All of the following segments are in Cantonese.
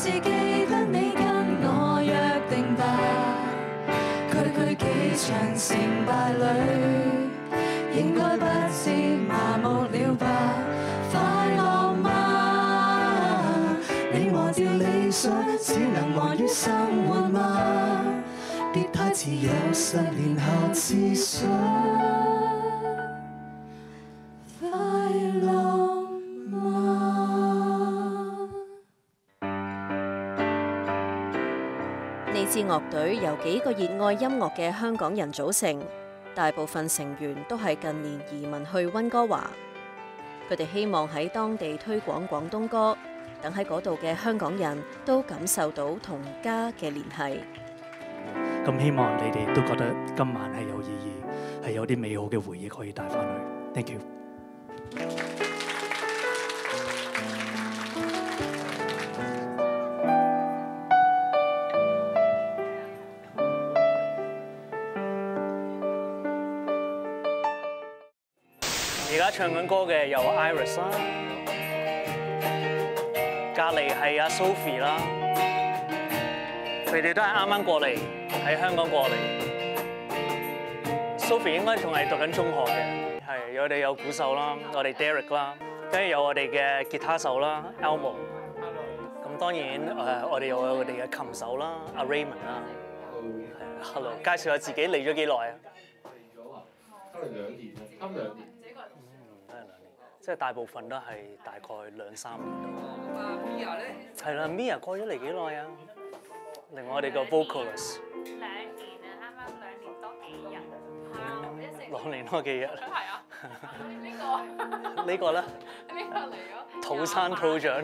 記得你跟我約定吧，區幾場成敗裏，應該不至麻木了吧？快樂嗎？你忘掉理想，只能忙於生活嗎？別太遲，有10年後自想。快樂嗎？ 呢支樂隊由幾個熱愛音樂嘅香港人組成，大部分成員都係近年移民去溫哥華。佢哋希望喺當地推廣廣東歌，等喺嗰度嘅香港人都感受到同家嘅聯繫。 咁希望你哋都覺得今晚係有意義，係有啲美好嘅回憶可以帶翻去。Thank you。 而家唱緊歌嘅有 Iris 啦，隔離係阿 Sophie 啦，佢哋都係啱啱過嚟，喺香港過嚟。Sophie 應該仲係讀緊中學嘅，係我哋有鼓手啦，我哋 Derek 啦，跟住有我哋嘅吉他手啦 Elmo。咁當然我哋有我哋嘅琴手啦，阿 Raymond 啦。係 Hello， 介紹下自己嚟咗幾耐啊？ 嚟咗啊，可能2年啦，啱2年。 都係2年，即係大部分都係大概2-3年度。 Mia 咧？ 係啦 ，Mia 過咗嚟幾耐啊？另外我哋個 vocalist。 2年啊，啱啱2年多幾日。 2年多幾日。 係啊。 呢個咧？ 呢個嚟咗。 土生土長。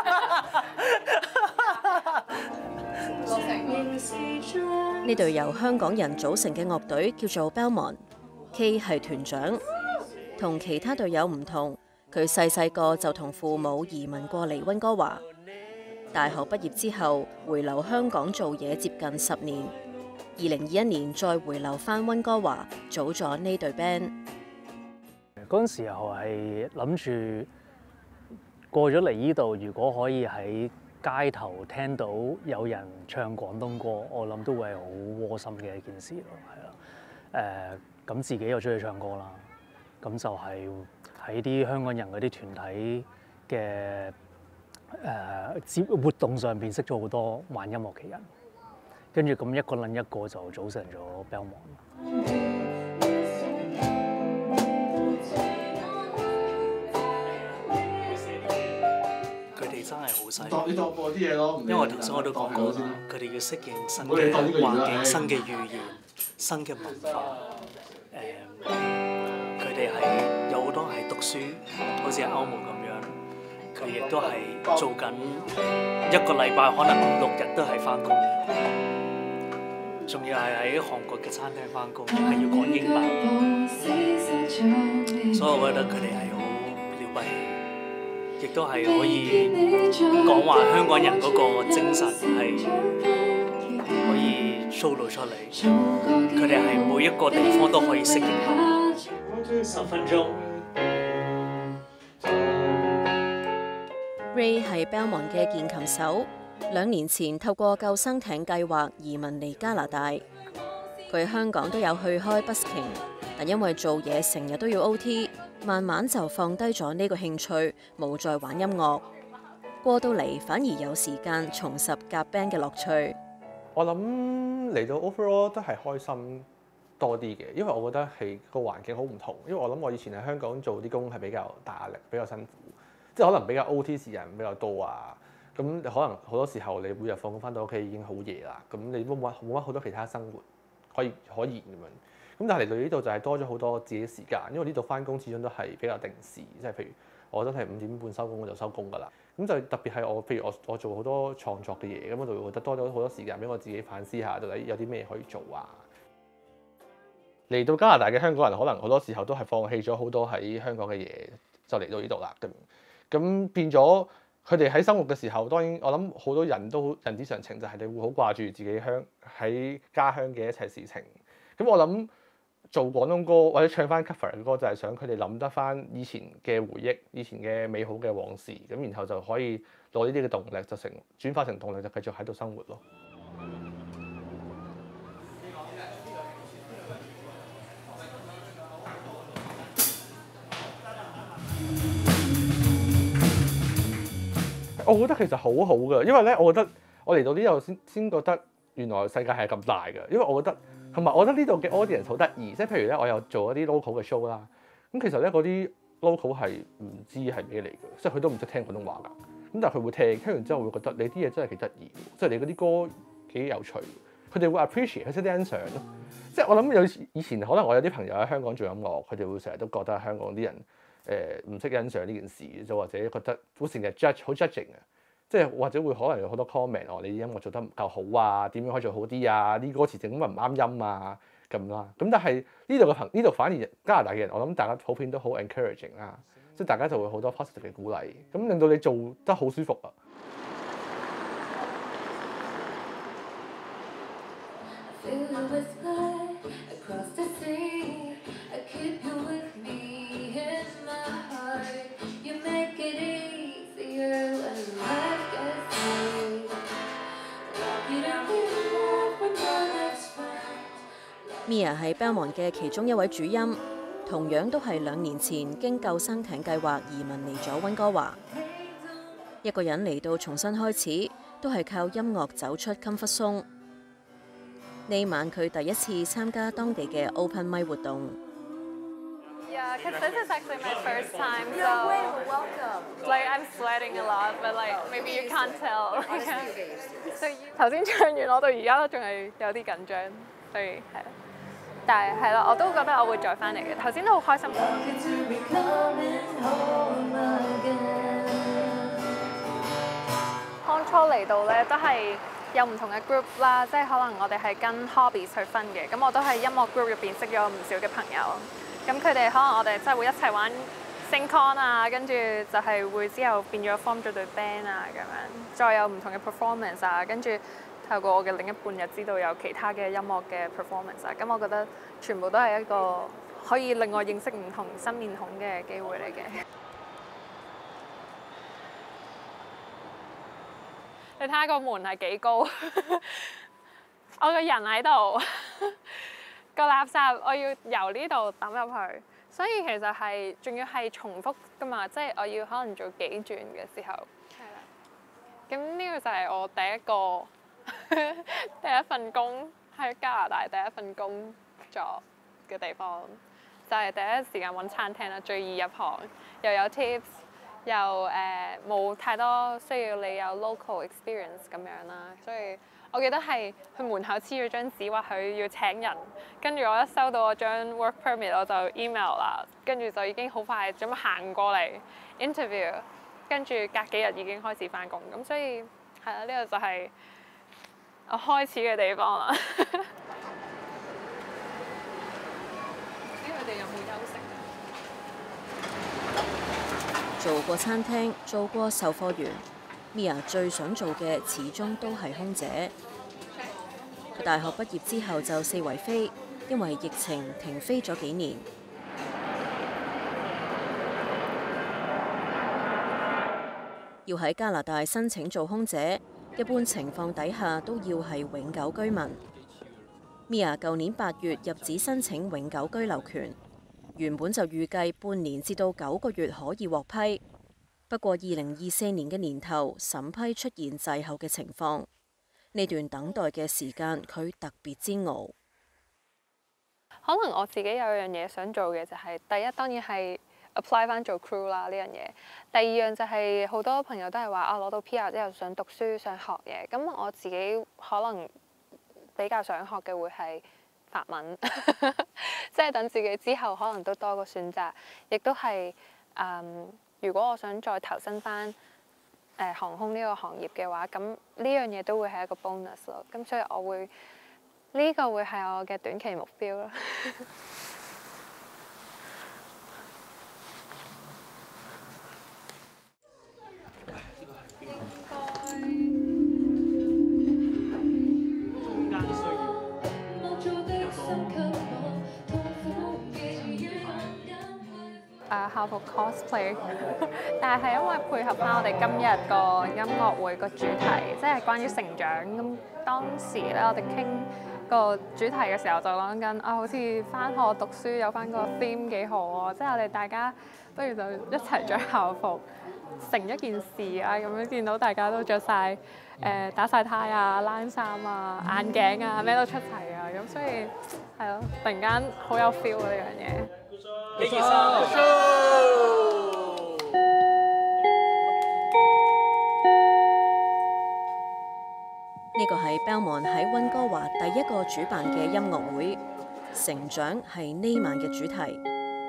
呢隊由香港人組成嘅樂隊叫做 Belmont，K 係團長。同其他隊友唔同，佢細個就同父母移民過嚟溫哥華。大學畢業之後回流香港做嘢接近10年，2021年再回流返溫哥華，組咗呢隊 band。 嗰陣時候係諗住過咗嚟呢度，如果可以喺街頭聽到有人唱廣東歌，我諗都會係好窩心嘅一件事咯，係啦。咁自己又中意唱歌啦，咁就係喺啲香港人嗰啲團體嘅活動上邊識咗好多玩音樂嘅人，跟住咁一個撚一個就組成咗 Belmont。真係好犀利， 你當過啲嘢咯， 因為頭先我都講過啦，佢哋要適應新嘅環境、新嘅語言、新嘅文化。佢哋係有好多係讀書，好似歐姆咁樣，佢亦都係做緊一個禮拜可能5-6日都係翻工，仲要係喺韓國嘅餐廳翻工，係要講英文，所以我覺得佢哋係好了不起。亦都係可以講話香港人嗰個精神係可以 show 到出嚟，佢哋係每一個地方都可以適應到。10分鐘。 Ray 係 Belmont 嘅鍵琴手，2年前透過救生艇計劃移民嚟加拿大。佢喺香港都有去開 busking， 但因為做嘢成日都要 OT。慢慢就放低咗呢個興趣，冇再玩音樂。過到嚟反而有時間重拾夾 band 嘅樂趣。 我諗嚟到 overall 都係開心多啲嘅，因為我覺得係個環境好唔同。因為我諗我以前喺香港做啲工係比較大壓力，比較辛苦，即係可能比較 OT 時間比較多啊。咁可能好多時候你每日放工翻到屋企已經好夜啦，咁你冇乜好多其他生活可言咁樣。咁但係嚟到呢度就係多咗好多自己時間，因為呢度翻工始終都係比較定時，即係譬如我都係5點半收工我就收工㗎啦。咁就特別係譬如我做好多創作嘅嘢，咁我就會覺得多咗好多時間俾我自己反思下，到底有啲咩可以做啊。嚟到加拿大嘅香港人可能好多時候都係放棄咗好多喺香港嘅嘢，就嚟到呢度啦。咁變咗佢哋喺生活嘅時候，當然我諗好多人都人之常情，就係你會好掛住自己喺家鄉嘅一切事情。咁我諗做廣東歌或者唱翻 cover 嘅歌，就係想佢哋諗得翻以前嘅回憶、以前嘅美好嘅往事，咁然後就可以攞呢啲嘅動力，就轉化成動力，就繼續喺度生活咯。我覺得其實好好㗎，因為咧，我覺得我嚟到呢度先覺得原來世界係咁大㗎。因為我覺得同埋我覺得呢度嘅 audience 好得意，即係譬如咧，我有做一啲 local 嘅 show 啦。咁其實咧，嗰啲 local 係唔知係咩嚟嘅，即係佢都唔識聽廣東話㗎。咁但係佢會聽完之後會覺得你啲嘢真係幾得意，即係你嗰啲歌幾有趣。佢哋會 appreciate 佢識啲欣賞咯。即係我諗以前可能我有啲朋友喺香港做音樂，佢哋會成日都覺得香港啲人唔識欣賞呢件事，就或者覺得好成日 judge 好 judging 啊，即係或者會可能有好多 comment 你啲音樂做得唔夠好啊，點樣可以做好啲啊？啲歌詞整咁唔啱音啊咁啦。咁但係呢度反而加拿大嘅人，我諗大家普遍都好 encouraging 啦，即係大家就會好多 positive 嘅鼓勵，咁令到你做得好舒服啊。 Mia 係 Belmont 嘅其中一位主音，同樣都係2年前經救生艇計劃移民嚟咗溫哥華。一個人嚟到重新開始，都係靠音樂走出 comfort zone。呢晚佢第一次參加當地嘅 open mic 活動。 Yeah, because this is actually my first time, so like I'm sweating a lot, but like maybe you can't tell. So 頭先唱完，我到而家都仲係有啲緊張，所以係。但係係咯，我都覺得我會再翻嚟嘅。頭先都好開心。當初嚟到咧都係有唔同嘅 group 啦，即係可能我哋係跟 hobbies 去分嘅。咁我都喺音樂 group 入邊識咗唔少嘅朋友。咁佢哋可能我哋真係會一齊玩 sing con 啊，跟住就係會之後變咗 form 咗隊 band 啊咁樣，再有唔同嘅 performance 啊，跟住透過我嘅另一半又知道有其他嘅音樂嘅 performance 啊，咁我覺得全部都係一個可以令我認識唔同新面孔嘅機會嚟嘅。你睇下個門係幾高，我個人喺度，個垃圾我要由呢度抌入去，所以其實係仲要係重複㗎嘛，即係我要可能做幾轉嘅時候。係啦。咁呢個就係我第一份工喺加拿大第一份工作嘅地方，就係第一時間揾餐廳啦，最易入行，又有 tips， 又冇太多需要你有 local experience 咁樣啦，所以我記得係去門口黐咗張紙話佢要請人，跟住我一收到我張 work permit 我就 email 啦，跟住就已經好快咁行過嚟 interview， 跟住隔幾日已經開始返工，咁所以係啦，呢個就係我開始嘅地方啦。唔知佢哋有冇休息？ 做過餐廳，做過售貨員，Mia 最想做嘅始終都係空姐。佢大學畢業之後就四圍飛，因為疫情停飛咗幾年。要喺加拿大申請做空姐，一般情況底下都要係永久居民。Mia 舊年8月入紙申請永久居留權，原本就預計半年至到9個月可以獲批，不過2024年嘅年頭審批出現滯後嘅情況，呢段等待嘅時間佢特別煎熬。 可能我自己有樣嘢想做嘅就係，第一當然係 apply 翻做 crew 啦呢樣嘢，第二樣就係好多朋友都係話攞到 PR 之後想讀書想學嘢，咁我自己可能比較想學嘅會係法文，即係等自己之後可能都多個選擇，亦都係如果我想再投身翻航空呢個行業嘅話，咁呢樣嘢都會係一個 bonus 咯。咁所以我會呢個會係我嘅短期目標咯。 校服 cosplay， 但係因為配合翻我哋今日個音樂會個主題，即係關於成長咁。當時咧，我哋傾個主題嘅時候就講緊啊，好似翻學讀書有翻個 theme 幾好啊！即係我哋大家不如就一齊着校服，成一件事啊！咁樣見到大家都着晒打晒呔啊、冷衫啊、眼鏡啊，咩都出齊啊！咁所以係咯，突然間好有 feel 啊呢樣嘢。 幾件衫。 呢個係 Belmont 喺溫哥華第一個主辦嘅音樂會，成長係呢晚嘅主題。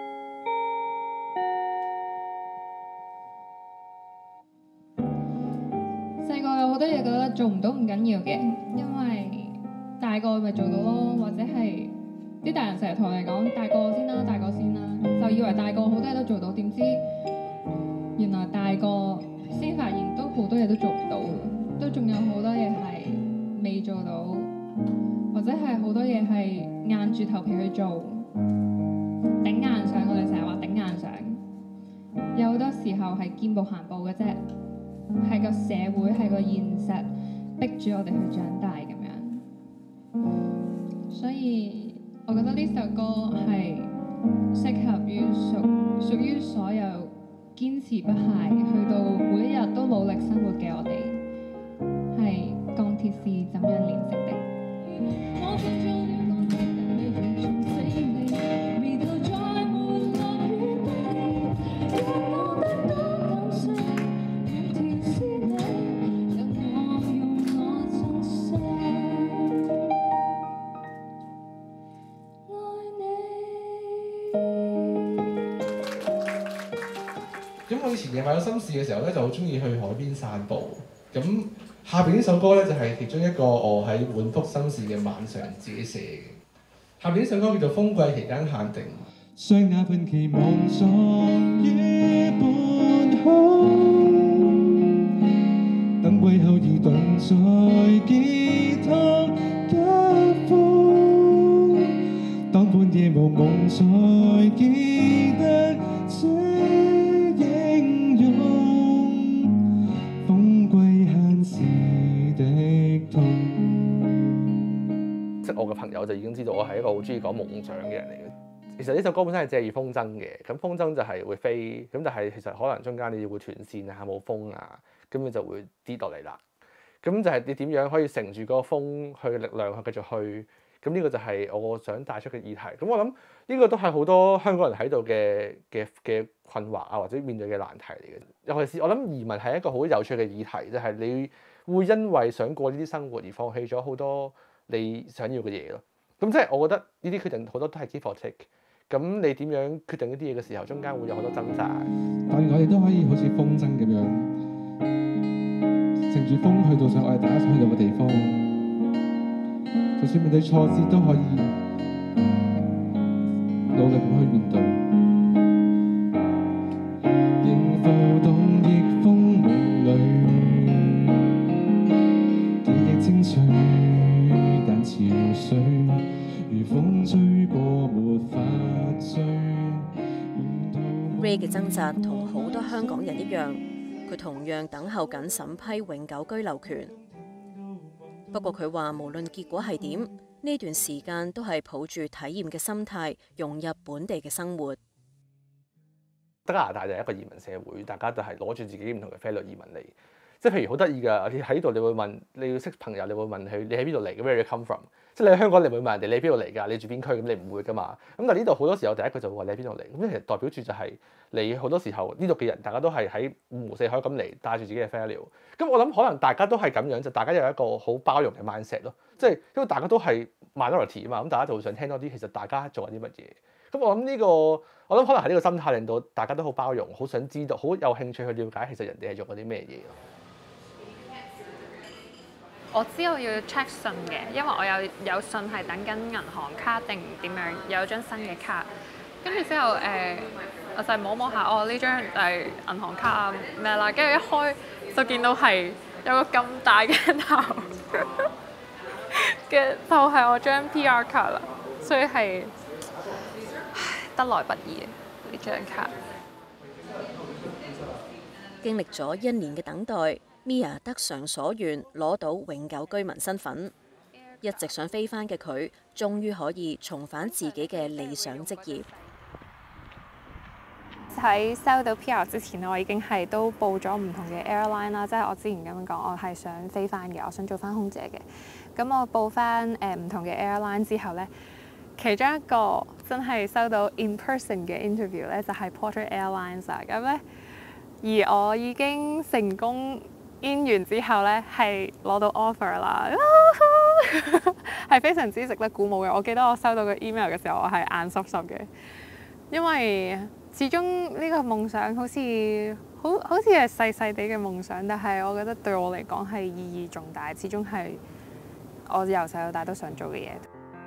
細個有好多嘢覺得做唔到唔緊要嘅，因為大個咪做到咯，或者係啲大人成日同我哋講大個先啦，大個先啦，就以為大個好多嘢都做到，點知原來大個先發現都好多嘢都做唔到，都仲有好多嘢係未做到，或者係好多嘢係硬住頭皮去做，頂硬上。我哋成日話頂硬上，有好多時候係見步行步嘅啫，係個社會係個現實逼住我哋去長大咁樣。所以我覺得呢首歌係適合於屬於所有堅持不懈去到每一日都努力生活嘅我哋，係鋼鐵是怎樣煉成的。 咁我以前夜晚有心事嘅時候咧，就好中意去海邊散步。咁下邊呢首歌咧，就係其中一個我喺滿腹心事嘅晚上自己寫嘅。下邊呢首歌叫做《風季期間限定》。 將那份期望藏於半空，等季後移動在吉他夾縫，當半夜無夢才記得這英勇，風季限時的痛。 即係我嘅朋友就已經知道我係一個好中意講夢想嘅人嚟嘅。其實呢首歌本身係借喻風箏嘅，咁風箏就係會飛，咁但係其實可能中間你會斷線啊、冇風啊，咁你就會跌落嚟啦。咁就係你點樣可以乘住嗰個風去嘅力量去繼續去，咁呢個就係我想帶出嘅議題。咁我諗呢個都係好多香港人喺度嘅困惑啊，或者面對嘅難題嚟嘅。尤其是我諗移民係一個好有趣嘅議題，就係你會因為想過呢啲生活而放棄咗好多你想要嘅嘢咯。咁即係我覺得呢啲決定好多都係 give or take。咁你點樣決定呢啲嘢嘅時候，中間會有好多掙扎。 但係我哋都可以好似風箏咁樣，乘住風去到上我哋大家想去到嘅地方。就算面對挫折都可以努力咁去面對。仍浮動逆風夢裏，記憶清脆，但潮水如風吹過沒法追。 Ray 嘅掙扎同好多香港人一樣，佢同樣等候緊審批永久居留權。不過佢話無論結果係點，呢段時間都係抱住體驗嘅心態融入本地嘅生活。 加拿大就係一個移民社會，大家都係攞住自己唔同嘅 fellow 移民嚟。即係譬如好得意㗎，你喺度你會問，你要識朋友，你會問佢你喺邊度嚟嘅 ，Where you come from？ 即係你喺香港，你唔會問人哋你喺邊度嚟㗎，你住邊區咁，你唔會㗎嘛。咁但係呢度好多時候第一句就會話你喺邊度嚟，咁其實代表住就係你好多時候呢度嘅人，大家都係喺五湖四海咁嚟，帶住自己嘅 value。咁我諗可能大家都係咁樣，就大家有一個好包容嘅 mindset 咯。即係因為大家都係 minority 啊嘛，咁大家就會想聽多啲，其實大家做緊啲乜嘢。咁我諗呢個，我諗可能係呢個心態令到大家都好包容，好想知道，好有興趣去了解其實人哋係做緊啲咩嘢咯。 我知我要 check 信嘅，因為我有信係等緊銀行卡定點樣，有張新嘅卡。跟住之後我就摸摸下，哦呢張係銀行卡啊咩啦，跟住一開就見到係有個咁大嘅頭嘅，就係我張 PR 卡啦，所以係得來不易呢張卡。 經歷咗1年嘅等待，Mia 得償所願，攞到永久居民身份。一直想飛返嘅佢，終於可以重返自己嘅理想職業。 喺收到 PR 之前，我已經係都報咗唔同嘅 airline 啦，即係我之前咁樣講，我係想飛翻嘅，我想做翻空姐嘅。咁我報翻唔同嘅 airline 之後咧，其中一個真係收到 in person 嘅 interview 咧，就係 Porter Airlines 啊。咁咧，而我已經成功 in 完之後咧，係攞到 offer 啦，係非常之值得鼓舞嘅。我記得我收到個 email 嘅時候，我係眼濕濕嘅，因為始終呢個夢想好似係細細地嘅夢想，但係我覺得對我嚟講係意義重大，始終係我由細到大都想做嘅嘢。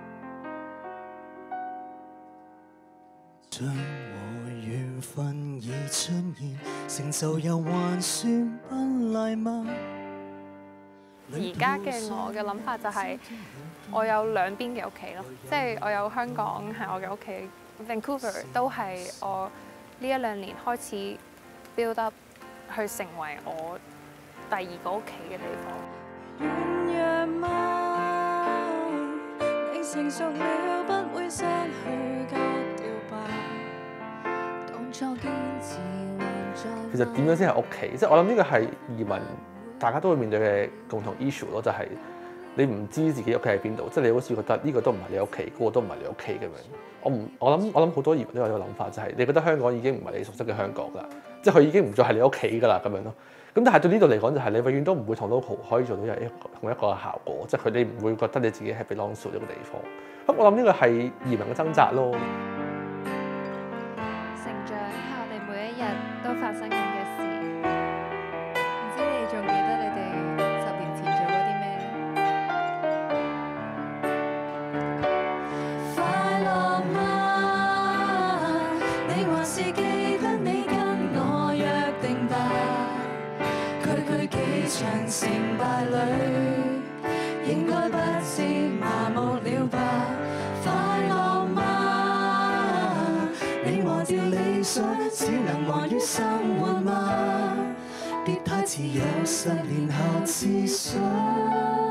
將和緣分已出現，成就又還算不賴嗎？ 而家嘅我嘅諗法就係，我有兩邊嘅屋企咯，即係我有香港係我嘅屋企。Vancouver 都係我呢1、2年開始 build up 去成為我第2個屋企嘅地方。 軟弱嗎？你成熟了，不會失去割掉吧。當初堅持還在。 其實點樣先係屋企？即係我諗呢個係移民大家都會面對嘅共同 issue 咯，就係你唔知自己屋企喺邊度，即係你好似覺得呢個都唔係你屋企，嗰個都唔係你屋企咁樣。我諗好多移民都有呢個諗法，就係你覺得香港已經唔係你熟悉嘅香港啦，即係佢已經唔再係你屋企㗎啦咁樣咯。咁但係對呢度嚟講，就係你永遠都唔會同 local 可以做到同一個效果，即係佢哋唔會覺得你自己係 belong to 呢個地方。咁我諗呢個係移民嘅掙扎咯。 成長係我哋每一日都發生緊嘅事，唔知你仲記得你哋10年前做過啲咩？ 快樂嗎？你還是記得你跟我約定吧？區幾場成敗裏，應該不至麻木了吧？快樂嗎？你忘掉理想，只能忙於生活嗎？別太遲，有10年後自信。